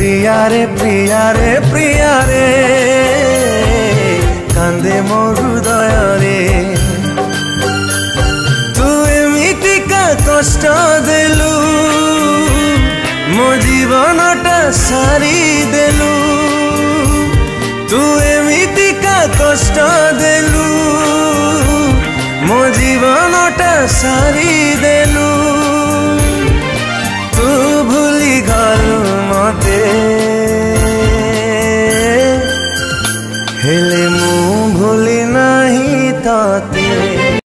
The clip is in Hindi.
प्रिया रे कांदे मो हृदय रे तू एमितिका कष्ट देलु मो जीवनटा सारी देलु तू एमितिका कष्ट देलु मो जीवनटा सारी देलु तू भूली गलु मते